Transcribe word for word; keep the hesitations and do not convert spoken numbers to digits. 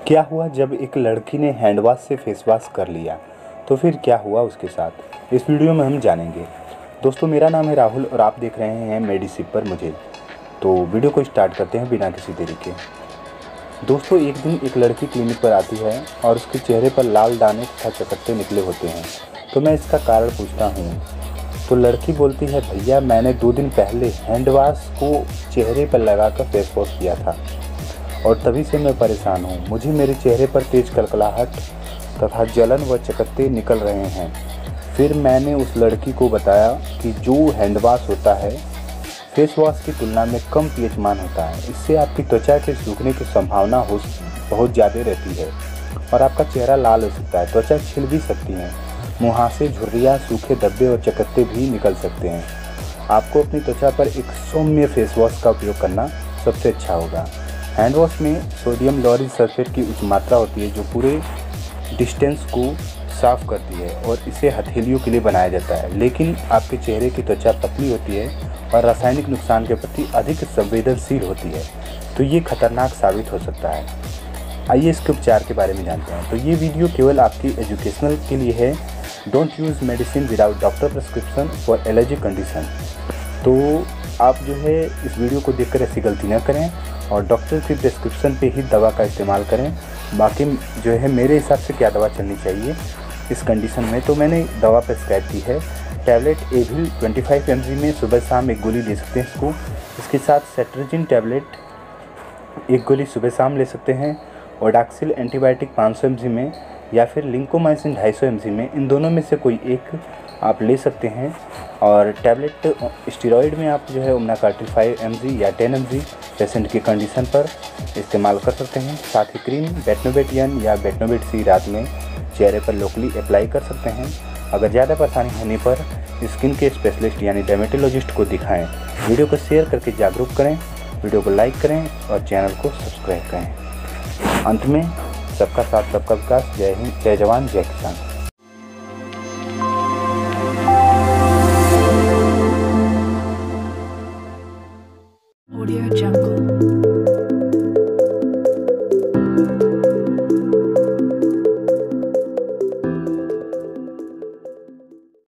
क्या हुआ जब एक लड़की ने हैंड वॉश से फेस वॉश कर लिया, तो फिर क्या हुआ उसके साथ, इस वीडियो में हम जानेंगे। दोस्तों, मेरा नाम है राहुल और आप देख रहे हैं मेडिसिप पर मुझे। तो वीडियो को स्टार्ट करते हैं बिना किसी देरी के। दोस्तों, एक दिन एक लड़की क्लिनिक पर आती है और उसके चेहरे पर लाल दाने तथा चकत्ते निकले होते हैं। तो मैं इसका कारण पूछता हूँ तो लड़की बोलती है, भैया मैंने दो दिन पहले हैंड वॉश को चेहरे पर लगाकर फेस वॉश किया था और तभी से मैं परेशान हूँ। मुझे मेरे चेहरे पर तेज कलकलाहट तथा जलन व चकत्ते निकल रहे हैं। फिर मैंने उस लड़की को बताया कि जो हैंड वॉश होता है फेस वॉश की तुलना में कम पीएच मान होता है। इससे आपकी त्वचा के सूखने की संभावना हो बहुत ज़्यादा रहती है और आपका चेहरा लाल हो सकता है, त्वचा छिल भी सकती है, मुहासे, झुर्रियाँ, सूखे धब्बे और चकत्ते भी निकल सकते हैं। आपको अपनी त्वचा पर एक सौम्य फेस वॉश का उपयोग करना सबसे अच्छा होगा। हैंड वॉश में सोडियम लॉरिल सल्फेट की उच्च मात्रा होती है जो पूरे डिस्टेंस को साफ़ करती है और इसे हथेलियों के लिए बनाया जाता है। लेकिन आपके चेहरे की त्वचा पतली होती है और रासायनिक नुकसान के प्रति अधिक संवेदनशील होती है, तो ये खतरनाक साबित हो सकता है। आइए इसके उपचार के बारे में जानते हैं। तो ये वीडियो केवल आपकी एजुकेशनल के लिए है। Don't use medicine without doctor prescription for allergy condition. तो आप जो है इस वीडियो को देखकर ऐसी गलती न करें और डॉक्टर की प्रिस्क्रिप्शन पे ही दवा का इस्तेमाल करें। बाकी जो है मेरे हिसाब से क्या दवा चलनी चाहिए इस कंडीशन में, तो मैंने दवा प्रिस्क्राइब की है। टैबलेट एविल पच्चीस एम जी में सुबह शाम एक गोली ले सकते हैं इसको। इसके साथ सेट्राजिन टैबलेट एक गोली सुबह शाम ले सकते हैं। ओडाक्सिल एंटीबायोटिक पाँच सौ एम जी में या फिर लिंकोमाइसिन ढाई सौ एम जी में, इन दोनों में से कोई एक आप ले सकते हैं। और टैबलेट स्टेरॉइड में आप जो है ओमनाकार्टिल फाइव एम जी या टेन एम जी पेशेंट की कंडीशन पर इस्तेमाल कर सकते हैं। साथ ही क्रीम बेटनोवेट एन या बेटनोवेट सी रात में चेहरे पर लोकली अप्लाई कर सकते हैं। अगर ज़्यादा परेशानी होने पर स्किन के स्पेशलिस्ट यानी डर्मेटोलॉजिस्ट को दिखाएं। वीडियो को शेयर करके जागरूक करें, वीडियो को लाइक करें और चैनल को सब्सक्राइब करें। अंत में सबका साथ सबका विकास। जय हिंद, जय जवान, जय किसान। Audio Jungle.